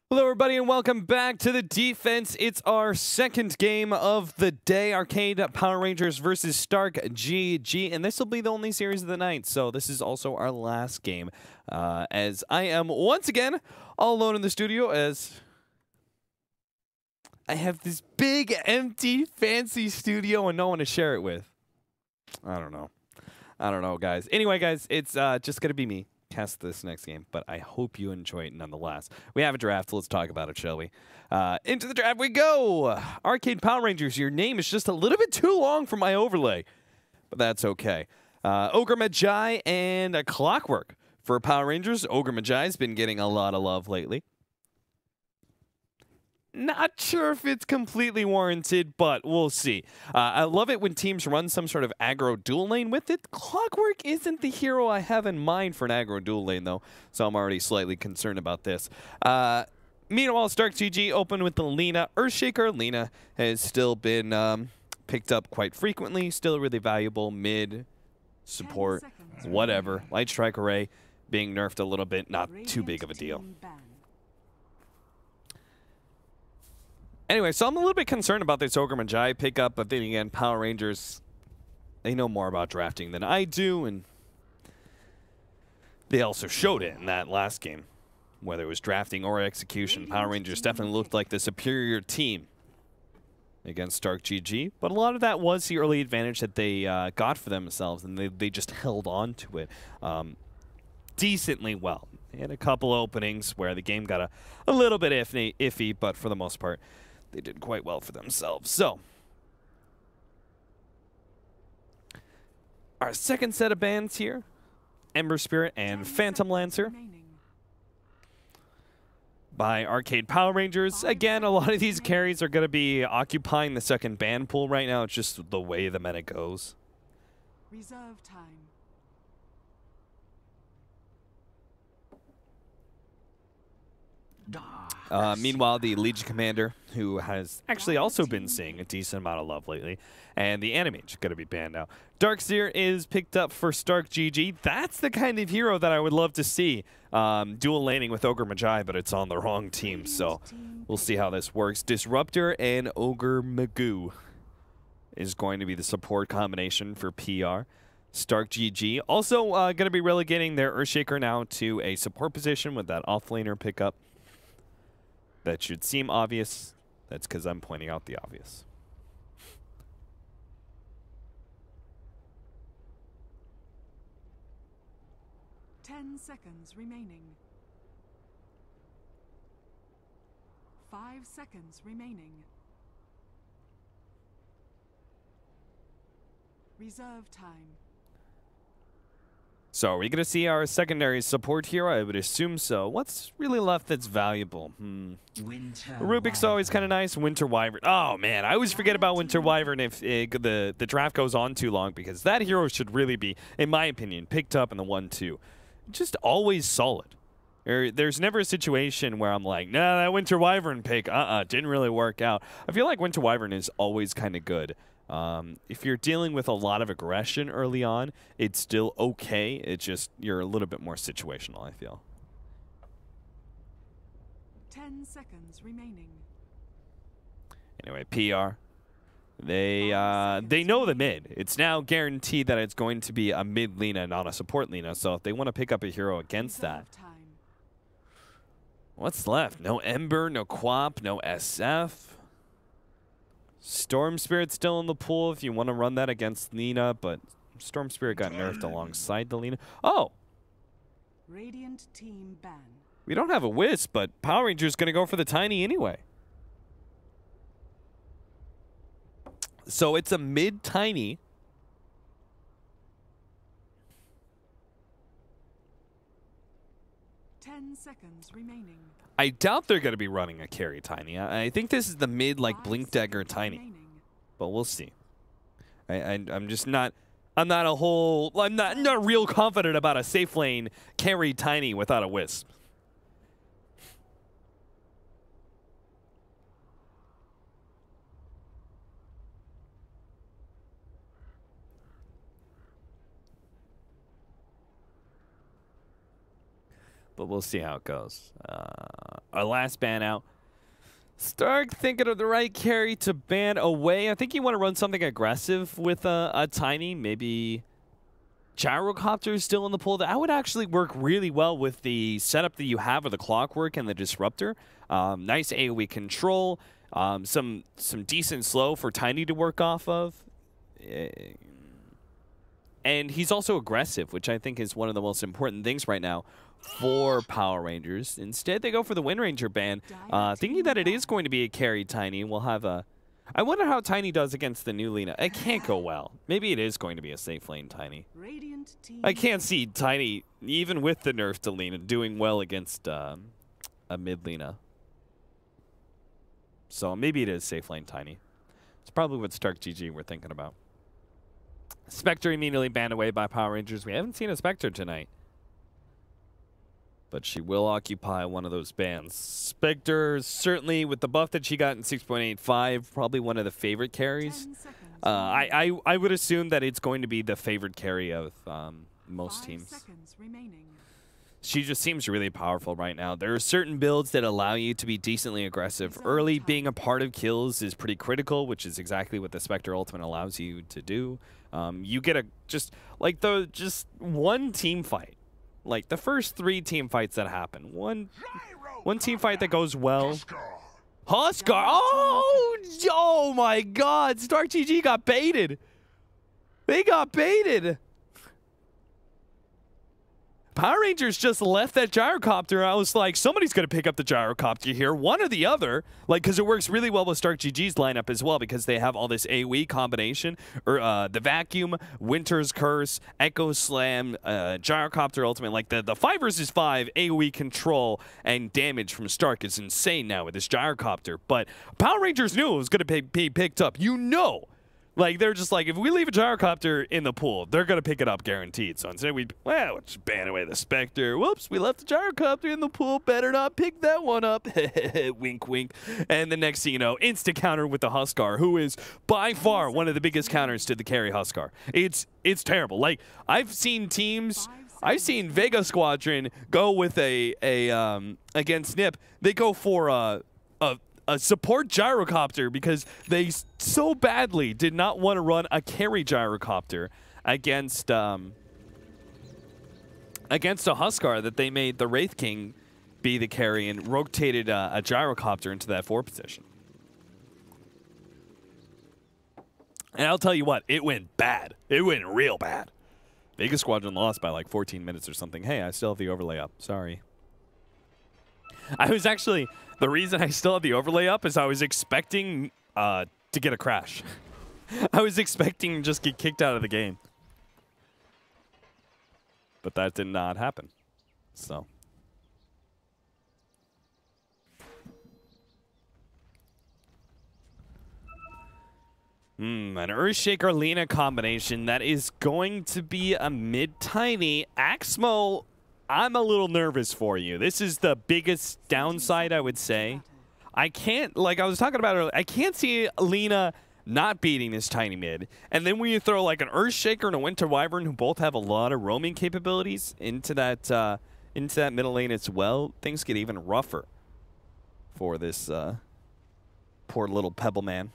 Hello, everybody, and welcome back to the defense. It's our second game of the day, Arcade Power Rangers versus Stark GG, and this will be the only series of the night, so this is also our last game, as I am once again all alone in the studio, as I have this big, empty, fancy studio and no one to share it with. I don't know, guys. Anyway, guys, it's just going to be me. Cast this next game, but I hope you enjoy it nonetheless. We have a draft. Let's talk about it, shall we? Into the draft we go. Arcade Power Rangers, your name is just a little bit too long for my overlay, but that's okay. Ogre Magi and a Clockwork for Power Rangers. Ogre Magi has been getting a lot of love lately. Not sure if it's completely warranted, but we'll see. I love it when teams run some sort of aggro dual lane with it. Clockwork isn't the hero I have in mind for an aggro dual lane, though, so I'm already slightly concerned about this. Meanwhile, Stark GG open with the Lena Earthshaker. Lena has still been picked up quite frequently, still really valuable mid, support, whatever. Light Strike Array being nerfed a little bit, not too big of a deal. Anyway, so I'm a little bit concerned about this Ogre Magi pickup, but then again, Power Rangers, they know more about drafting than I do, and they also showed it in that last game. Whether it was drafting or execution, Power Rangers definitely looked like the superior team against Stark GG, but a lot of that was the early advantage that they got for themselves, and they just held on to it decently well. They had a couple openings where the game got a little bit iffy, but for the most part, they did quite well for themselves. So, our second set of bans here, Ember Spirit and Phantom Lancer by Arcade Power Rangers. Again, a lot of these carries are going to be occupying the second ban pool right now. It's just the way the meta goes. Reserve time. Meanwhile, the Legion Commander, who has actually also been seeing a decent amount of love lately, and the Animage going to be banned now. Darkseer is picked up for Stark GG. That's the kind of hero that I would love to see dual laning with Ogre Magi, but it's on the wrong team, so we'll see how this works. Disruptor and Ogre Magoo is going to be the support combination for PR. Stark GG also going to be relegating their Earthshaker now to a support position with that offlaner pickup. That should seem obvious. That's because I'm pointing out the obvious. Ten seconds remaining. 5 seconds remaining. Reserve time. So are we going to see our secondary support here? I would assume so. What's really left that's valuable? Rubik's always kind of nice. Winter Wyvern. Oh, man. I always forget about Winter Wyvern if the draft goes on too long, because that hero should really be, in my opinion, picked up in the 1-2. Just always solid. There's never a situation where I'm like, nah, that Winter Wyvern pick, didn't really work out. I feel like Winter Wyvern is always kind of good. If you're dealing with a lot of aggression early on, it's still okay. It's just you're a little bit more situational, I feel. 10 seconds remaining. Anyway, PR. They know the mid. It's now guaranteed that it's going to be a mid Lena, not a support Lena. So if they want to pick up a hero against that, what's left? No Ember, no Quap, no SF. Storm Spirit still in the pool if you want to run that against Lena, but Storm Spirit got nerfed alongside the Lena. Oh! Radiant team ban. We don't have a Wisp, but Power Ranger's going to go for the Tiny anyway. So it's a mid-Tiny. Seconds remaining. I doubt they're going to be running a carry Tiny. I think this is the mid, like, Blink Dagger Tiny. But we'll see. I'm just not... I'm not real confident about a safe lane carry Tiny without a Wisp. but we'll see how it goes. our last ban out. Stark thinking of the right carry to ban away. I think you want to run something aggressive with a Tiny. Maybe Gyrocopter is still in the pool. That would actually work really well with the setup that you have with the Clockwork and the Disruptor. Nice AoE control. Some decent slow for Tiny to work off of. And he's also aggressive, which I think is one of the most important things right now for Power Rangers. Instead, they go for the Wind Ranger ban, thinking that it is going to be a carry Tiny. We'll have a... I wonder how Tiny does against the new Lina. It can't go well. Maybe it is going to be a safe lane Tiny. I can't see Tiny, even with the nerf to Lina, doing well against a mid Lina. So maybe it is safe lane Tiny. It's probably what Stark GG we're thinking about. Spectre immediately banned away by Power Rangers. We haven't seen a Spectre tonight, but she will occupy one of those bans. Spectre, certainly with the buff that she got in 6.85, probably one of the favorite carries. I would assume that it's going to be the favorite carry of most teams. She just seems really powerful right now. There are certain builds that allow you to be decently aggressive. Early being a part of kills is pretty critical, which is exactly what the Spectre Ultimate allows you to do. You get just one team fight. Like the first 3 team fights that happen. One team fight that goes well. Huskar! Oh my God! Stark GG got baited. They got baited. Power Rangers just left that gyrocopter. I was like, somebody's going to pick up the gyrocopter here, one or the other, like, because it works really well with Stark GG's lineup as well, because they have all this AoE combination, or the Vacuum, Winter's Curse, Echo Slam, gyrocopter ultimate. Like the 5 versus 5 AoE control and damage from Stark is insane now with this gyrocopter. But Power Rangers knew it was going to be picked up. You know. Like, they're just like, if we leave a gyrocopter in the pool, they're going to pick it up guaranteed. So instead, we'll just ban away the Spectre. Whoops, we left the gyrocopter in the pool. Better not pick that one up. Wink, wink. And the next thing you know, instant counter with the Huskar, who is by far one of the biggest counters to the carry Huskar. It's terrible. Like, I've seen Vega Squadron go with against Nip. They go for a support gyrocopter because they so badly did not want to run a carry gyrocopter against a Huskar that they made the Wraith King be the carry and rotated a gyrocopter into that 4 position. And I'll tell you what, it went bad. It went real bad. Vega Squadron lost by like 14 minutes or something. Hey, I still have the overlay up. Sorry. The reason I still have the overlay up is I was expecting to get a crash. I was expecting to just get kicked out of the game. But that did not happen. So. An Earthshaker Lina combination that is going to be a mid-tiny. Axmo, I'm a little nervous for you. This is the biggest downside, I would say. I can't, like I was talking about earlier, I can't see Lina not beating this tiny mid. And then when you throw like an Earthshaker and a Winter Wyvern, who both have a lot of roaming capabilities, into that middle lane as well, things get even rougher for this poor little Pebble man.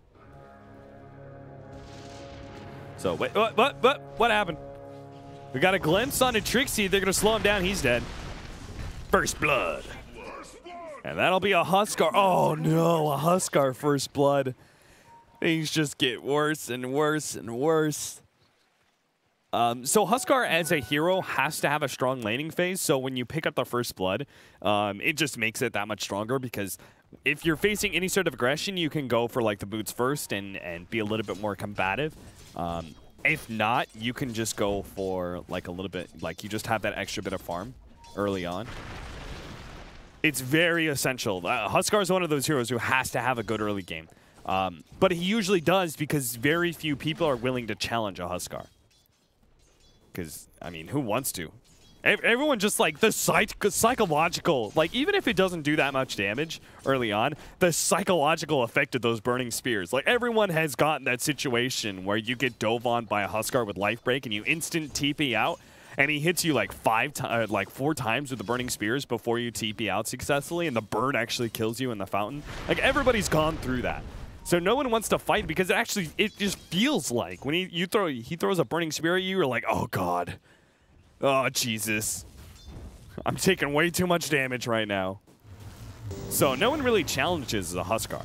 So wait, what happened? We got a glimpse on a Trixie. They're going to slow him down. He's dead. First blood. And that'll be a Huskar. Oh, no. A Huskar first blood. Things just get worse and worse and worse. So Huskar as a hero has to have a strong laning phase. So when you pick up the first blood, it just makes it that much stronger because if you're facing any sort of aggression, you can go for like the boots first and be a little bit more combative. If not, you can just go for like a little bit, like you just have that extra bit of farm early on. It's very essential. Huskar is one of those heroes who has to have a good early game. But he usually does because very few people are willing to challenge a Huskar. Because, I mean, who wants to? Everyone just like the psychological, like even if it doesn't do that much damage early on, the psychological effect of those burning spears. Like everyone has gotten that situation where you get dove on by a Huskar with life break and you instant TP out and he hits you like 4 times with the burning spears before you TP out successfully, and the burn actually kills you in the fountain. Like, everybody's gone through that. So no one wants to fight because it just feels like when he throws a burning spear at you, you're like, oh god. Oh Jesus. I'm taking way too much damage right now. So no one really challenges the Huskar.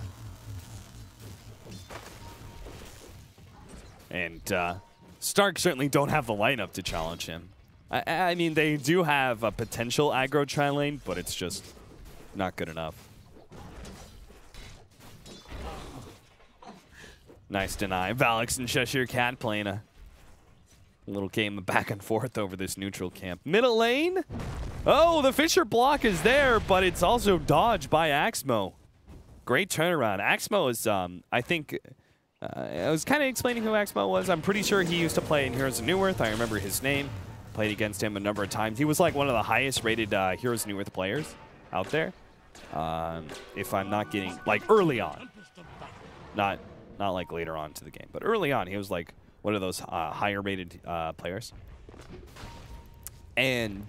And Stark certainly don't have the lineup to challenge him. I mean, they do have a potential aggro tri-lane, but it's just not good enough. Nice deny. Valix and Cheshire Cat playing a little game of back and forth over this neutral camp. Middle lane? Oh, the Fisher block is there, but it's also dodged by Axmo. Great turnaround. Axmo is, I think... I was kind of explaining who Axmo was. I'm pretty sure he used to play in Heroes of New Earth. I remember his name. Played against him a number of times. He was like one of the highest rated Heroes of New Earth players out there. If I'm not getting, like, early on. Not like later on to the game, but early on he was like one of those higher rated players. And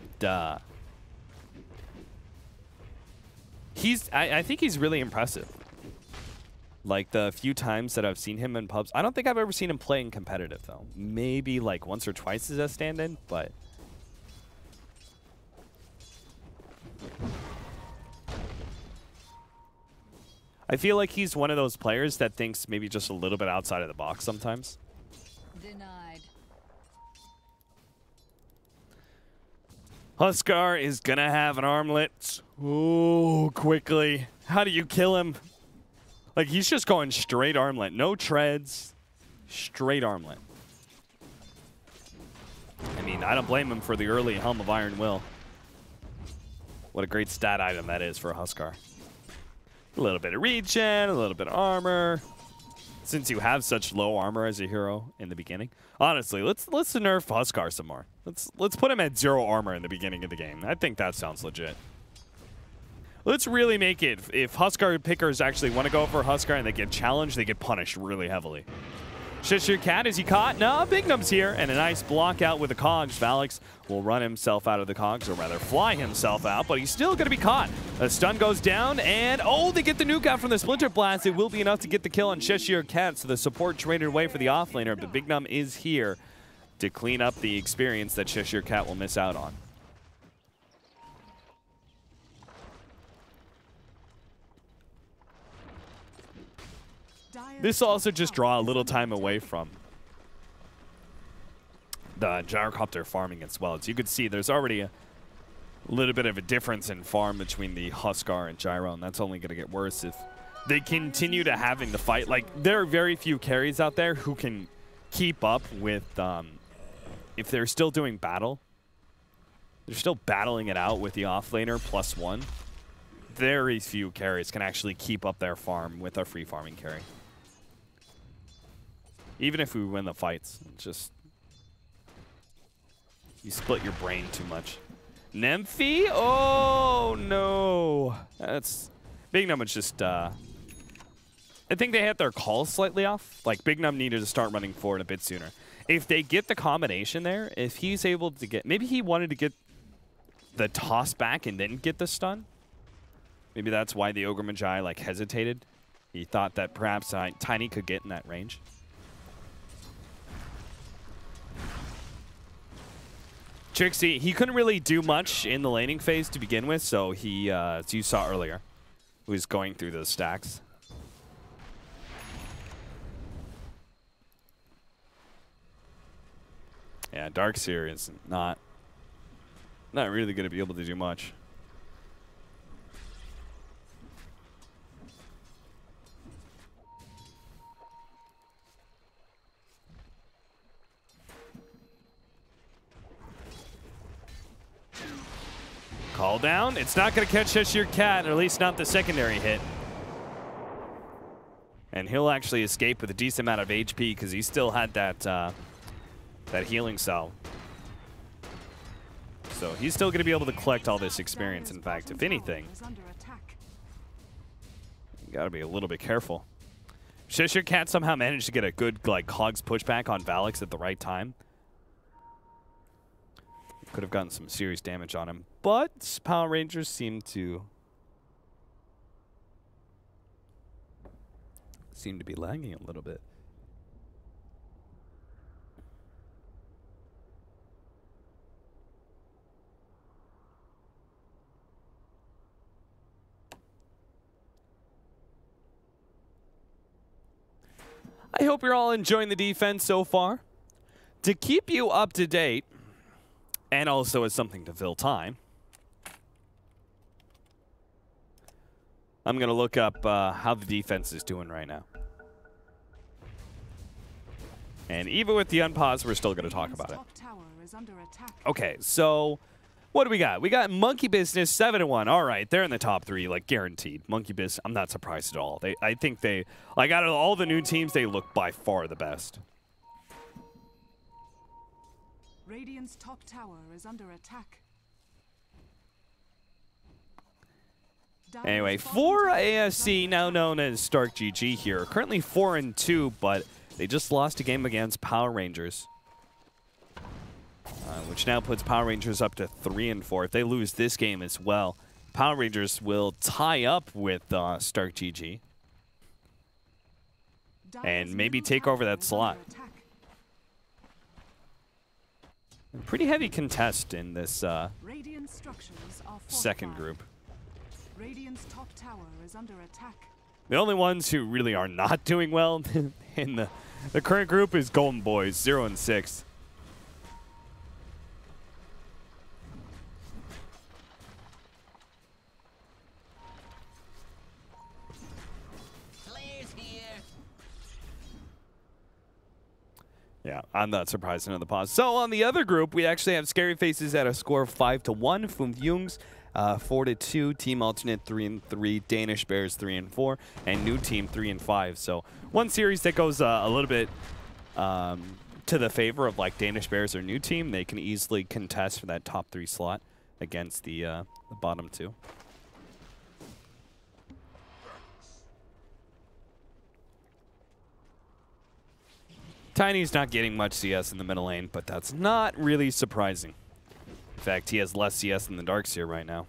I think he's really impressive. Like, the few times that I've seen him in pubs, I don't think I've ever seen him playing competitive, though. Maybe, like, once or twice as a stand-in, but... I feel like he's one of those players that thinks maybe just a little bit outside of the box sometimes. Denied. Huskar is gonna have an armlet. Ooh, quickly. How do you kill him? Like, he's just going straight armlet. No treads. Straight armlet. I mean, I don't blame him for the early Helm of Iron Will. What a great stat item that is for a Huskar. A little bit of regen, a little bit of armor. Since you have such low armor as a hero in the beginning. Honestly, let's nerf Huskar some more. Let's put him at 0 armor in the beginning of the game. I think that sounds legit. Let's really make it, if Huskar pickers actually want to go for Huskar and they get challenged, they get punished really heavily. Cheshire Cat, is he caught? No, Bignum's here, and a nice block out with the cogs. Valix will run himself out of the cogs, or rather fly himself out, but he's still going to be caught. A stun goes down, and oh, they get the nuke out from the Splinter Blast. It will be enough to get the kill on Cheshire Cat, so the support traded away for the offlaner, but Bignum is here to clean up the experience that Cheshire Cat will miss out on. This will also just draw a little time away from the gyrocopter farming as well. As you can see, there's already a little bit of a difference in farm between the Huskar and Gyro, and that's only going to get worse if they continue to having the fight. Like, there are very few carries out there who can keep up with, if they're still doing battle. They're still battling it out with the offlaner +1. Very few carries can actually keep up their farm with a free farming carry. Even if we win the fights, just you split your brain too much. Nymphy? Oh no. That's Bignum is just I think they had their calls slightly off. Like, Bignum needed to start running forward a bit sooner. If they get the combination there, if he's able to get, maybe he wanted to get the toss back and then get the stun. Maybe that's why the Ogre Magi like hesitated. He thought that perhaps Tiny could get in that range. Trixie, he couldn't really do much in the laning phase to begin with, so he, as you saw earlier, was going through those stacks. Yeah, Darkseer is not really going to be able to do much. Call down. It's not going to catch Cheshire Cat, or at least not the secondary hit. And he'll actually escape with a decent amount of HP because he still had that that healing cell. So he's still going to be able to collect all this experience. In fact, if anything, you got to be a little bit careful. Cheshire Cat somehow managed to get a good like cogs pushback on Valix at the right time. Could have gotten some serious damage on him, but Power Rangers seem to be lagging a little bit. I hope you're all enjoying the defense so far. To keep you up to date, and also as something to fill time, I'm going to look up how the defense is doing right now. And even with the unpause, we're still going to talk about it. Okay, so what do we got? We got Monkey Business 7-1. All right, they're in the top 3, like guaranteed. Monkey Business, I'm not surprised at all. I think they, like out of all the new teams, they look by far the best. Radiant's top tower is under attack. Anyway, for ASC, now known as Stark GG here, currently 4-2, but they just lost a game against Power Rangers, which now puts Power Rangers up to 3-4. If they lose this game as well, Power Rangers will tie up with Stark GG and maybe take over that slot. Pretty heavy contest in this second group. Radiant's top tower is under attack. The only ones who really are not doing well in the current group is Golden Boys, 0-6. Yeah, I'm not surprised another pause. So on the other group, we actually have Scary Faces at a score of 5-1. Fum Jungs 4-2. Team Alternate 3-3. Danish Bears 3-4. And New Team 3-5. So one series that goes a little bit to the favor of like Danish Bears or New Team. They can easily contest for that top 3 slot against the bottom 2. Tiny's not getting much CS in the middle lane, but that's not really surprising. In fact, he has less CS than the Darkseer right now.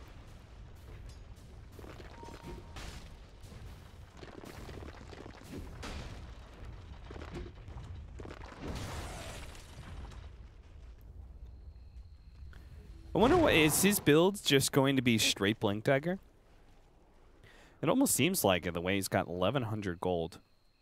I wonder what is his build just going to be straight Blink Dagger? It almost seems like it the way he's got 1100 gold.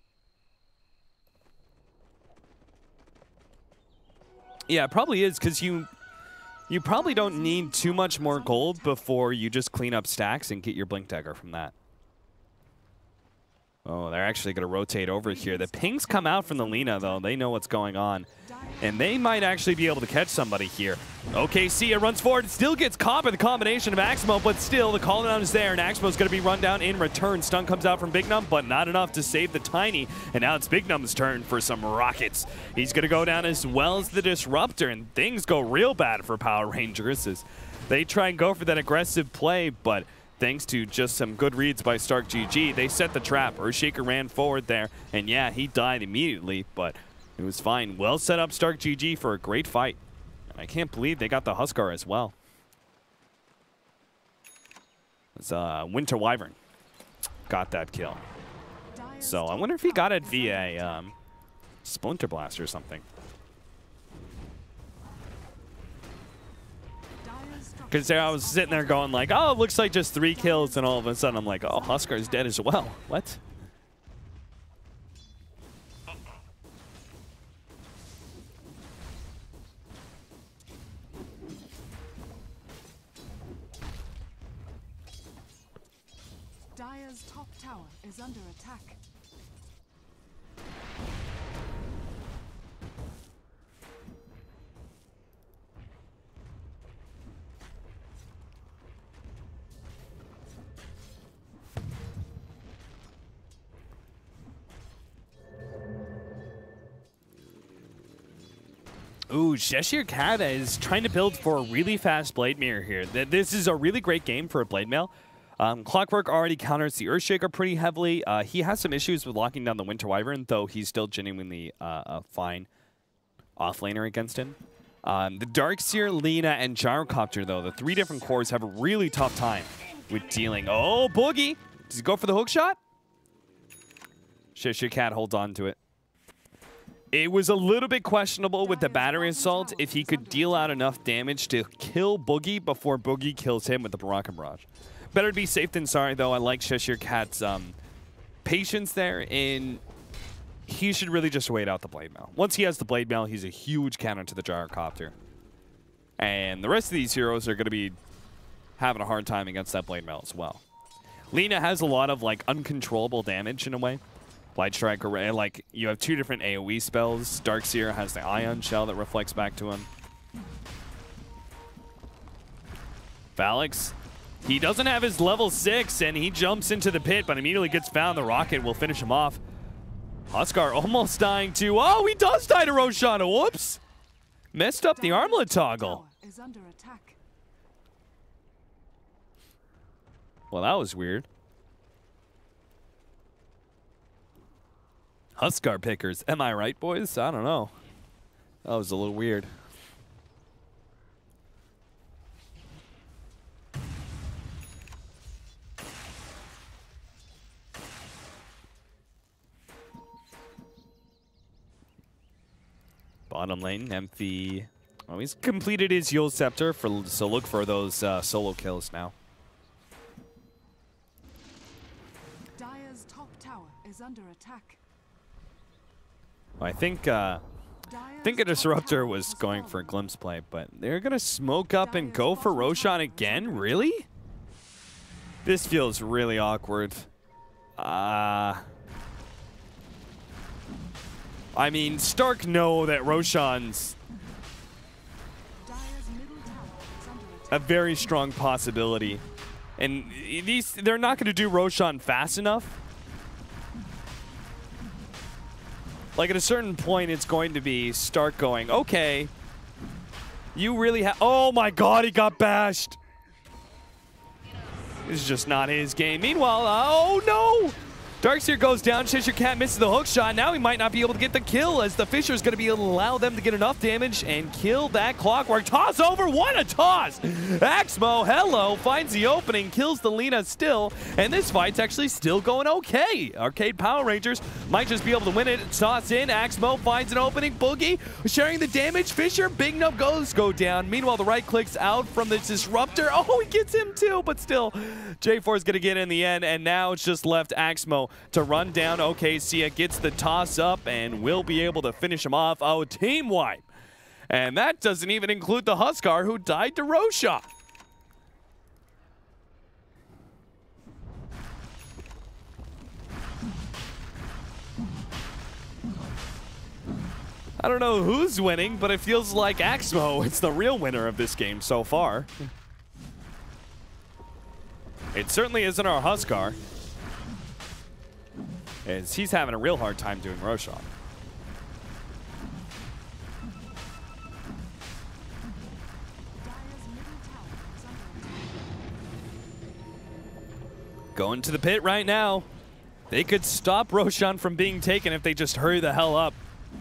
Yeah, it probably is, because you probably don't need too much more gold before you just clean up stacks and get your Blink Dagger from that. Oh, they're actually going to rotate over here. The pings come out from the Lina, though. They know what's going on. And they might actually be able to catch somebody here. Okay, Sia runs forward. Still gets caught by the combination of Axmo, but still the call down is there, and Axmo's going to be run down in return. Stun comes out from Big Num, but not enough to save the Tiny. And now it's Big Num's turn for some rockets. He's going to go down as well as the Disruptor, and things go real bad for Power Rangers as they try and go for that aggressive play, but thanks to just some good reads by Stark GG, they set the trap. Earthshaker ran forward there, and yeah, he died immediately, but it was fine. Well set up Stark GG for a great fight. And I can't believe they got the Huskar as well. It's Winter Wyvern got that kill. So I wonder if he got it via Splinter Blast or something. Because I was sitting there going like, oh, it looks like just 3 kills, and all of a sudden I'm like, oh, Huskar's dead as well. What? Dire's top tower is under attack. Ooh, Cheshire Cat is trying to build for a really fast Blade Mirror here. This is a really great game for a Blade Mail. Clockwork already counters the Earthshaker pretty heavily. He has some issues with locking down the Winter Wyvern, though he's still genuinely a fine offlaner against him. The Darkseer, Lina, and Gyrocopter, though, the 3 different cores have a really tough time with dealing. Oh, Boogie! Does he go for the hook shot? Cheshire Cat holds on to it. It was a little bit questionable with the battery assault if he could deal out enough damage to kill Boogie before Boogie kills him with the Baraka Barrage. Better to be safe than sorry, though. I like Cheshire Cat's patience there, and he should really just wait out the Blade Mail. Once he has the Blade Mail, he's a huge counter to the Gyrocopter. And the rest of these heroes are going to be having a hard time against that Blade Mail as well. Lina has a lot of, like, uncontrollable damage in a way. Light Strike Array, like, you have 2 different AoE spells. Darkseer has the Ion Shell that reflects back to him. Valix, he doesn't have his level 6, and he jumps into the pit, but immediately gets found. The rocket will finish him off. Huskar almost dying too. Oh, he does die to Roshan. Whoops. Messed up the armlet toggle. Is under attack. Well, that was weird. Huskar pickers. Am I right, boys? I don't know. That was a little weird. Bottom lane, Emphy. Oh, he's completed his Yule Scepter, so look for those solo kills now. Dire's top tower is under attack. Well, I think a Disruptor was going for a Glimpse play, but they're going to smoke up and go for Roshan again? Really? This feels really awkward. I mean, Stark know that Roshan's a very strong possibility. And they're not going to do Roshan fast enough. Like, at a certain point, it's going to be Stark going, okay, you really have... Oh, my God, he got bashed. This is just not his game. Meanwhile, oh, no. Darkseer goes down. Cheshire Cat misses the hook shot. Now he might not be able to get the kill, as the Fisher's going to be able to allow them to get enough damage and kill that Clockwork. Toss over. What a toss. Axmo, hello, finds the opening, kills the Lina still, and this fight's actually still going okay. Arcade Power Rangers might just be able to win it. Toss in. Axmo finds an opening. Boogie sharing the damage. Fisher, big nub goes go down. Meanwhile, the right clicks out from the Disruptor. Oh, he gets him too, but still, J4 is going to get in the end, and now it's just left Axmo to run down. Okay, Sia gets the toss up and will be able to finish him off. Oh, team wipe. And that doesn't even include the Huskar, who died to Roshan. I don't know who's winning, but it feels like Axmo is the real winner of this game so far. It certainly isn't our Huskar, as he's having a real hard time doing Roshan. Going to the pit right now. They could stop Roshan from being taken if they just hurry the hell up.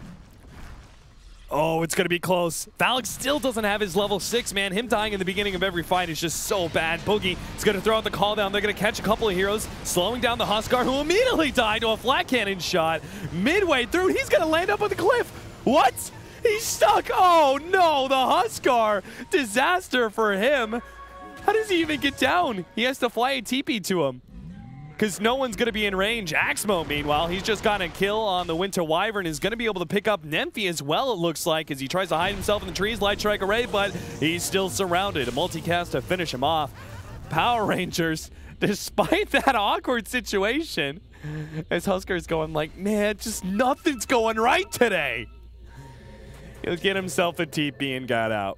Oh, it's going to be close. Valix still doesn't have his level 6, man. Him dying in the beginning of every fight is just so bad. Boogie is going to throw out the call down. They're going to catch a couple of heroes, slowing down the Huskar, who immediately died to a flat cannon shot. Midway through, he's going to land up on the cliff. What? He's stuck. Oh, no. The Huskar. Disaster for him. How does he even get down? He has to fly a TP to him, because no one's going to be in range. Axmo, meanwhile, he's just got a kill on the Winter Wyvern, is going to be able to pick up Nemphy as well, it looks like, as he tries to hide himself in the trees. Light Strike Array, but he's still surrounded. A multicast to finish him off. Power Rangers, despite that awkward situation, as Huskar's going like, man, just nothing's going right today. He'll get himself a TP and got out.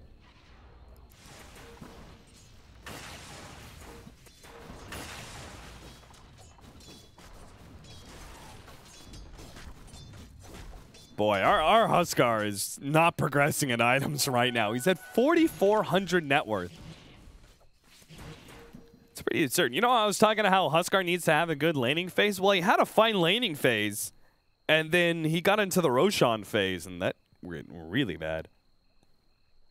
Boy, our Huskar is not progressing in items right now. He's at 4,400 net worth. It's pretty certain. You know, I was talking about how Huskar needs to have a good laning phase. Well, he had a fine laning phase, and then he got into the Roshan phase, and that went really bad.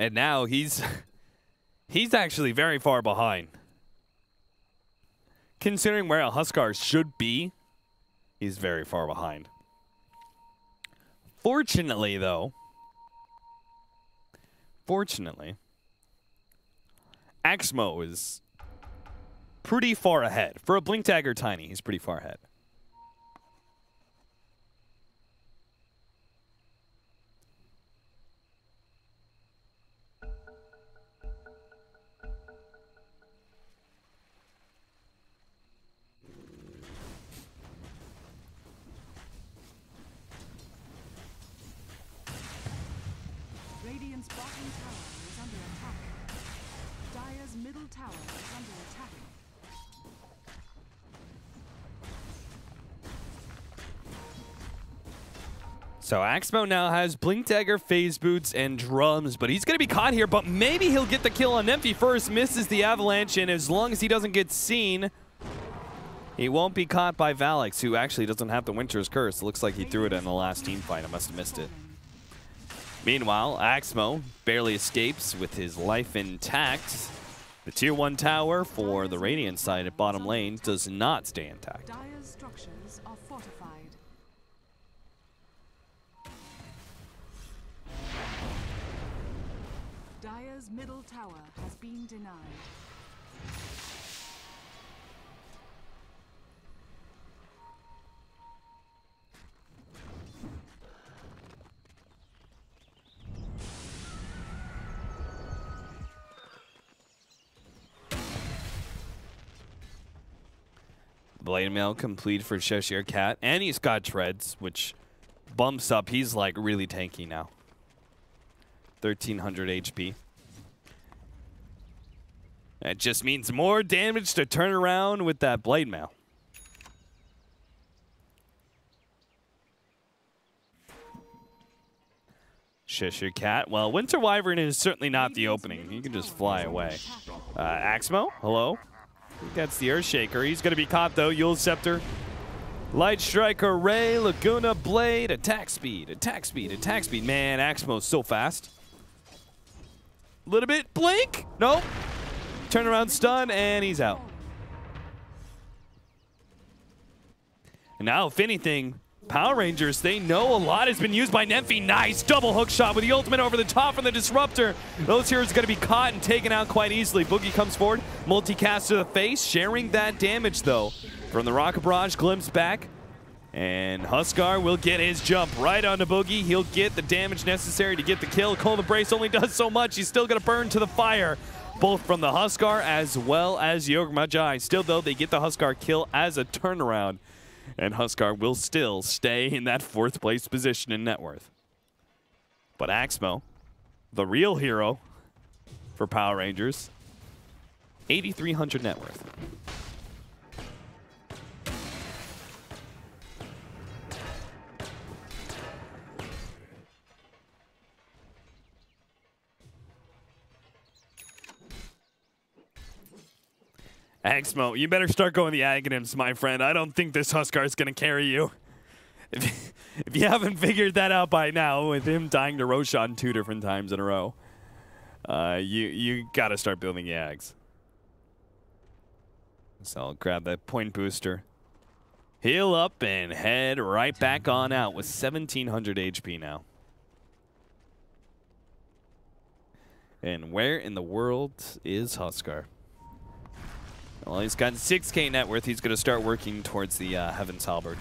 And now he's actually very far behind. Considering where a Huskar should be, he's very far behind. Fortunately, though, Axmo is pretty far ahead. For a Blink Dagger Tiny, he's pretty far ahead. Radiant's bottom tower is under attack. Dire's middle tower is under attack. So Axmo now has Blink Dagger, Phase Boots, and Drums, but he's going to be caught here, but maybe he'll get the kill on Nymphy first, misses the Avalanche, and as long as he doesn't get seen, he won't be caught by Valix, who actually doesn't have the Winter's Curse. It looks like he threw it in the last team fight. I must have missed it. Meanwhile, Axmo barely escapes with his life intact. The Tier 1 tower for the Radiant side at bottom lane does not stay intact. Dire's structures are fortified. Dire's middle tower has been denied. Blade Mail complete for Cheshire Cat, and he's got Treads, which bumps up. He's like really tanky now. 1300 HP. That just means more damage to turn around with that Blade Mail. Cheshire Cat. Well, Winter Wyvern is certainly not the opening. He can just fly away. Axmo, hello. He gets the Earthshaker. He's going to be caught, though. Yule Scepter. Light Striker, Ray, Laguna, Blade, attack speed, attack speed, attack speed. Man, Axmo's so fast. A little bit. Blink. Nope. Turnaround stun, and he's out. And now, if anything, Power Rangers, they know a lot has been used by Nymphy. Nice double hook shot with the ultimate over the top from the Disruptor. Those heroes are going to be caught and taken out quite easily. Boogie comes forward, multicast to the face, sharing that damage, though. From the Rocket Barrage, glimpse back. And Huskar will get his jump right onto Boogie. He'll get the damage necessary to get the kill. Cold Embrace only does so much. He's still going to burn to the fire, both from the Huskar as well as Yoga Magi. Still, though, they get the Huskar kill as a turnaround. And Huskar will still stay in that 4th place position in net worth. But Axmo, the real hero for Power Rangers, 8,300 net worth. Axmo, you better start going the Aghanims, my friend. I don't think this Huskar is going to carry you. If you haven't figured that out by now, with him dying to Roshan 2 different times in a row, you got to start building Yags. So I'll grab that point booster. Heal up and head right back on out with 1,700 HP now. And where in the world is Huskar? Well, he's got 6K net worth. He's going to start working towards the Heaven's Halberd.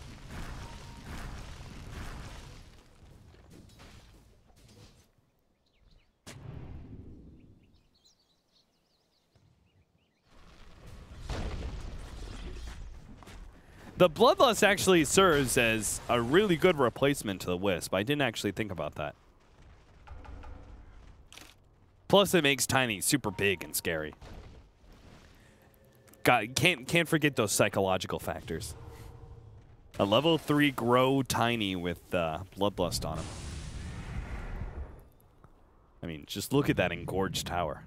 The Bloodlust actually serves as a really good replacement to the Wisp. I didn't actually think about that. Plus, it makes Tiny super big and scary. God, can't forget those psychological factors. A level 3 grow Tiny with Bloodlust on him. I mean, just look at that engorged tower.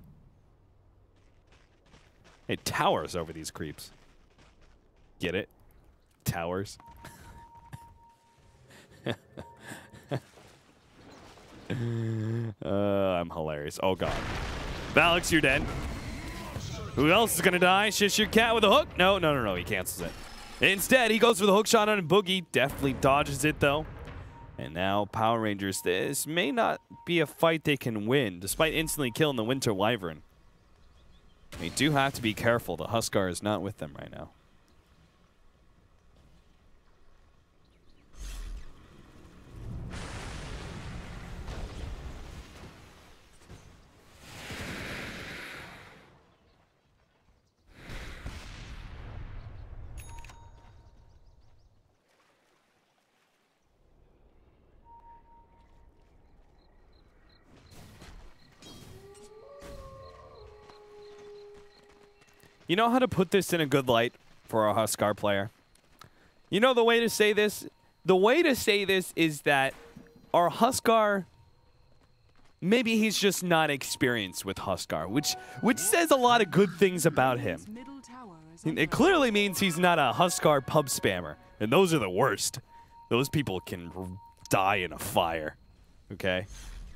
It towers over these creeps. Get it? Towers. I'm hilarious. Oh, God. Alex, you're dead. Who else is going to die? Shish your cat with a hook? No. He cancels it. Instead, he goes for the hook shot on Boogie. Definitely dodges it, though. And now, Power Rangers, this may not be a fight they can win, despite instantly killing the Winter Wyvern. They do have to be careful. The Huskar is not with them right now. You know how to put this in a good light for a Huskar player? You know the way to say this? The way to say this is that our Huskar, maybe he's just not experienced with Huskar, which says a lot of good things about him. It clearly means he's not a Huskar pub spammer, and those are the worst. Those people can die in a fire, okay?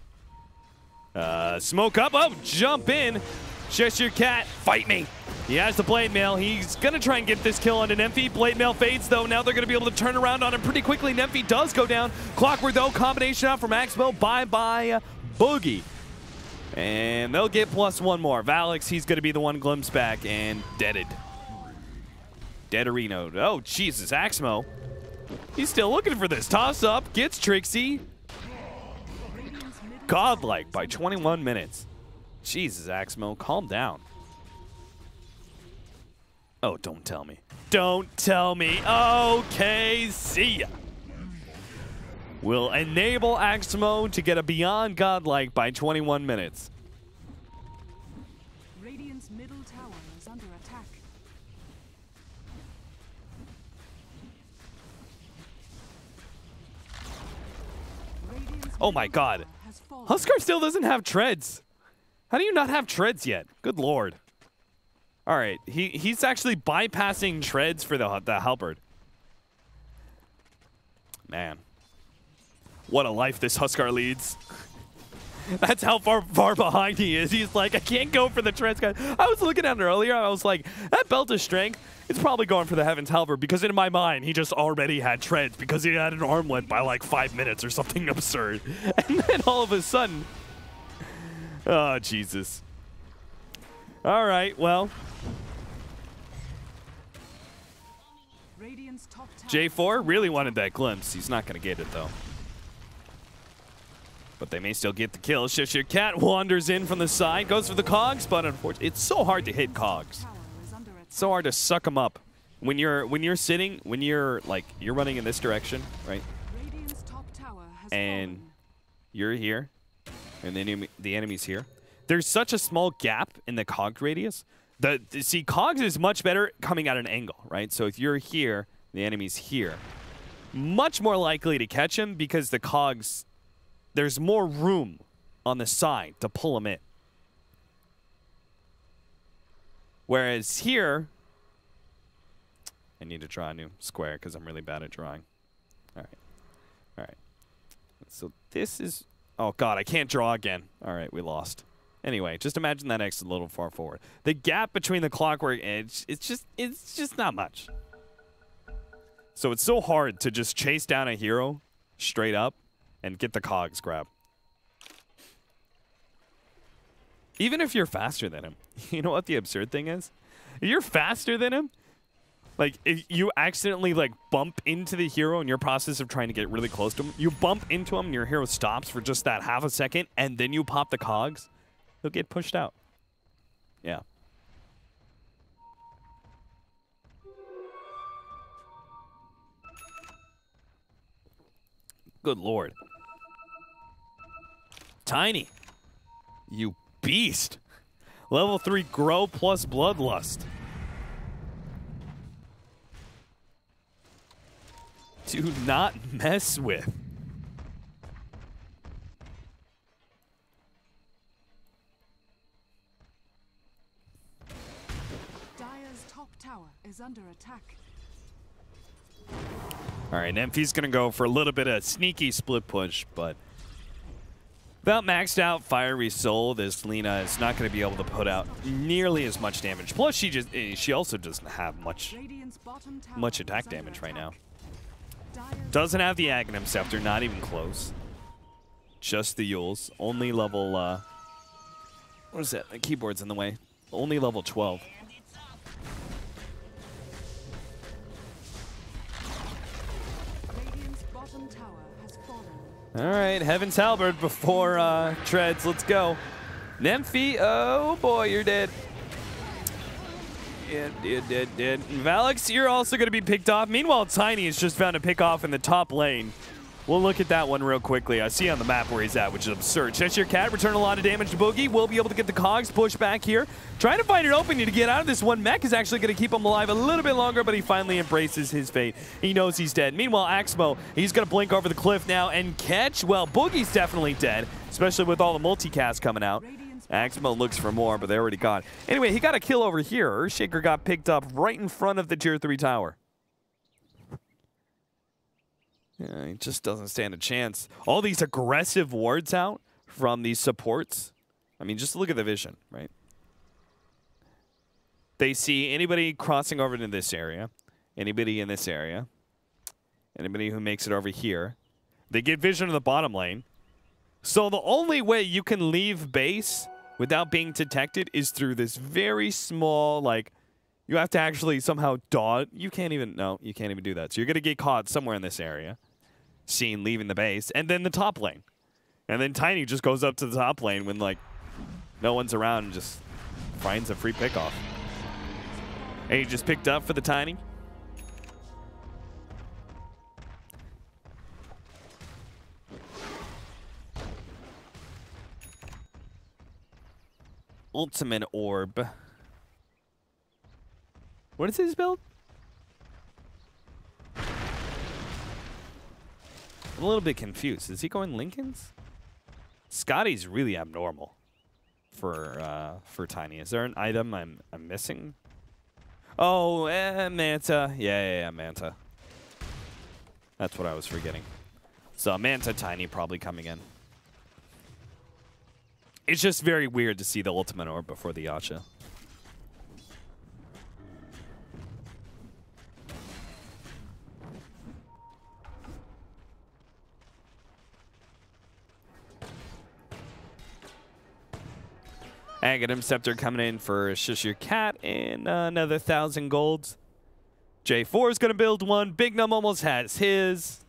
Smoke up. Oh, jump in. Cheshire Cat, fight me. He has the Blade Mail. He's going to try and get this kill on an Nymphy. Blade Mail fades, though. Now they're going to be able to turn around on him pretty quickly. Nymphy does go down. Clockwork, though, combination out from Axmo. Bye-bye, Boogie. And they'll get +1 more. Valix, he's going to be the one glimpse back and deaded. Deaderino. Oh, Jesus, Axmo. He's still looking for this. Toss up, gets Trixie. Godlike by 21 minutes. Jesus, Axmo, calm down. Oh, don't tell me. Don't tell me. Okay, see ya. Will enable Axmo to get a beyond godlike by 21 minutes. Radiant's middle tower is under attack. Oh my God. Huskar still doesn't have treads. How do you not have treads yet? Good Lord. All right, he's actually bypassing treads for the halberd. Man, what a life this Huskar leads. That's how far behind he is. He's like, I can't go for the treads, guys. I was looking at it earlier. I was like, that belt of strength, it's probably going for the Heaven's Halberd because in my mind, he just already had treads because he had an arm length by like 5 minutes or something absurd. And then all of a sudden, oh, Jesus. All right, well. J4 really wanted that glimpse. He's not going to get it, though. But they may still get the kill. Cheshire Cat wanders in from the side, goes for the cogs, but unfortunately, it's so hard to hit cogs. It's so hard to suck them up. When you're sitting, when you're running in this direction, right? And you're here, and the enemy's here. There's such a small gap in the cogs radius. See, cogs is much better coming at an angle, right? So if you're here, the enemy's here. Much more likely to catch him because the cogs, there's more room on the side to pull him in. Whereas here, I need to draw a new square because I'm really bad at drawing. All right. So this is, oh God, I can't draw again. All right, we lost. Anyway, just imagine that X a little far forward. The gap between the clockwork edge, it's just not much. So it's so hard to just chase down a hero straight up and get the cogs grab. Even if you're faster than him. You know what the absurd thing is? If you're faster than him, like if you accidentally like bump into the hero in your process of trying to get really close to him, you bump into him and your hero stops for just that half a second and then you pop the cogs, he'll get pushed out. Yeah. Good Lord. Tiny. You beast. Level 3 grow plus bloodlust. Do not mess with. Dire's top tower is under attack. All right, Nymphy's going to go for a little bit of sneaky split push, but Without maxed out Fiery Soul, this Lina is not going to be able to put out nearly as much damage. Plus, she also doesn't have much attack damage right now. Doesn't have the Aghanim Scepter, not even close. Just the Yules. Only level, what is that? The keyboard's in the way. Only level 12. All right, Heaven's Halberd before Treads. Let's go. Nymphy, oh boy, you're dead. Dead. Valix, you're also going to be picked off. Meanwhile, Tiny is just found to pick off in the top lane. We'll look at that one real quickly. I see on the map where he's at, which is absurd. Cheshire Cat return a lot of damage to Boogie. We'll be able to get the cogs pushed back here. Trying to find an opening to get out of this one. Mech is actually going to keep him alive a little bit longer, but he finally embraces his fate. He knows he's dead. Meanwhile, Axmo, he's going to blink over the cliff now and catch. Well, Boogie's definitely dead, especially with all the multicast coming out. Axmo looks for more, but they already got it. Anyway, he got a kill over here. Earthshaker got picked up right in front of the Tier 3 tower. Yeah, he just doesn't stand a chance. All these aggressive wards out from these supports. I mean, just look at the vision, right? They see anybody crossing over into this area, anybody in this area, anybody who makes it over here. They get vision of the bottom lane. So the only way you can leave base without being detected is through this very small, like, you have to actually somehow dodge. You can't even do that. So you're going to get caught somewhere in this area. Seen leaving the base, and then the top lane. And then Tiny just goes up to the top lane when, like, no one's around and just finds a free pickoff. And he just picked up for the Tiny. Ultimate Orb. What is his build? I'm a little bit confused. Is he going Lincolns? Scotty's really abnormal for Tiny. Is there an item I'm missing? Oh, Manta. Yeah, Manta. That's what I was forgetting. So Manta, Tiny probably coming in. It's just very weird to see the Ultimate Orb before the Yacha. Aghanim Scepter coming in for Cheshire Cat and another 1,000 golds. J4 is going to build one. Big Num almost has his.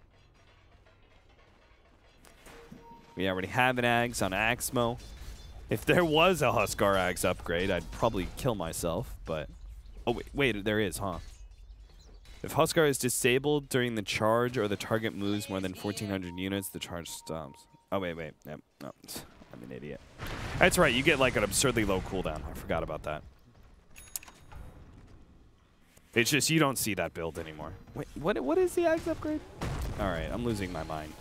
We already have an Ags on Axmo. If there was a Huskar Ags upgrade, I'd probably kill myself, but... Oh, wait, there is, huh? If Huskar is disabled during the charge or the target moves more than 1,400 units, the charge stops. Oh, wait. Yep. No, I'm an idiot. That's right, you get like an absurdly low cooldown. I forgot about that. It's just you don't see that build anymore. Wait, what is the Ags upgrade? All right, I'm losing my mind.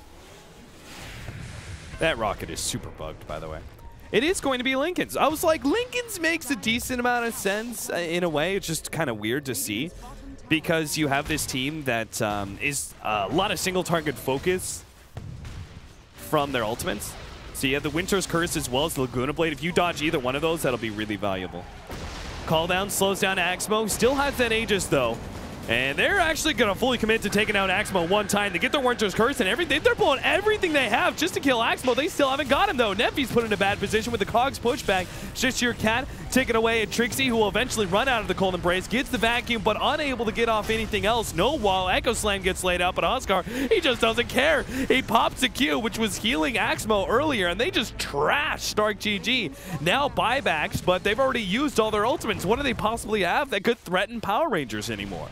That rocket is super bugged, by the way. It is going to be Lincoln's. I was like, Lincoln's makes a decent amount of sense in a way. It's just kind of weird to see because you have this team that is a lot of single target focus from their ultimates. So you have the Winter's Curse as well as the Laguna Blade. If you dodge either one of those, that'll be really valuable. Call down slows down Axmo. Still has that Aegis, though. And they're actually going to fully commit to taking out Axmo one time. They get their Winter's Curse and everything. They're pulling everything they have just to kill Axmo. They still haven't got him, though. Nephi's put in a bad position with the Cogs pushback. Cheshire Cat taken away at Trixie, who will eventually run out of the Cold Embrace. Gets the vacuum, but unable to get off anything else. No wall. Echo Slam gets laid out, but Huskar, he just doesn't care. He pops a Q, which was healing Axmo earlier, and they just trash Stark GG. Now buybacks, but they've already used all their ultimates. What do they possibly have that could threaten Power Rangers anymore?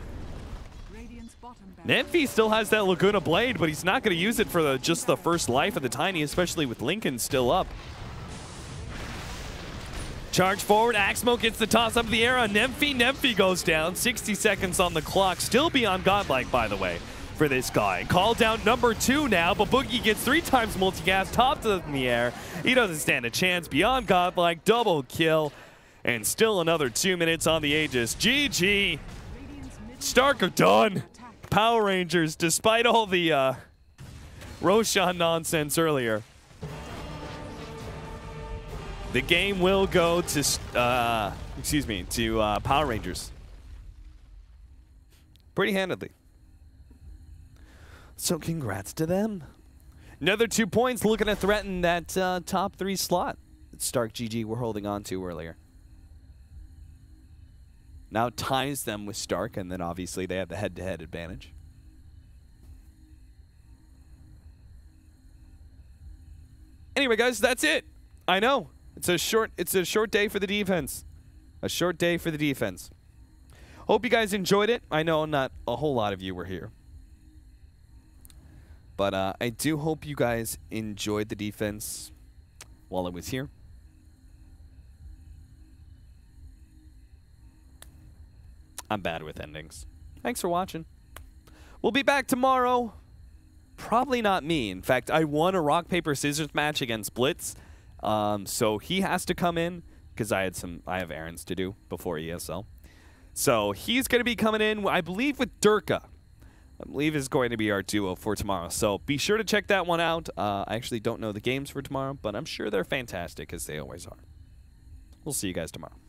Nymphy still has that Laguna Blade, but he's not going to use it for just the first life of the Tiny, especially with Lincoln still up. Charge forward, Axmo gets the toss up in the air on Nymphy. Nymphy goes down, 60 seconds on the clock. Still beyond godlike, by the way, for this guy. Call down number 2 now, but Boogie gets 3 times multicast, topped in the air. He doesn't stand a chance. Beyond godlike, double kill, and still another 2 minutes on the Aegis. GG. Stark are done. Power Rangers, despite all the Roshan nonsense earlier, The game will go to, excuse me, to Power Rangers. Pretty handedly. So congrats to them. Another 2 points looking to threaten that top 3 slot that Stark GG were holding on to earlier. Now ties them with Stark, and then obviously they have the head-to-head advantage. Anyway, guys, that's it. I know. It's a short day for the defense. A short day for the defense. Hope you guys enjoyed it. I know not a whole lot of you were here. But I do hope you guys enjoyed the defense while I was here. I'm bad with endings. Thanks for watching. We'll be back tomorrow. Probably not me. In fact, I won a rock, paper, scissors match against Blitz. So he has to come in because I have errands to do before ESL. So he's going to be coming in, I believe, with Durka. I believe is going to be our duo for tomorrow. So be sure to check that one out. I actually don't know the games for tomorrow, but I'm sure they're fantastic, as they always are. We'll see you guys tomorrow.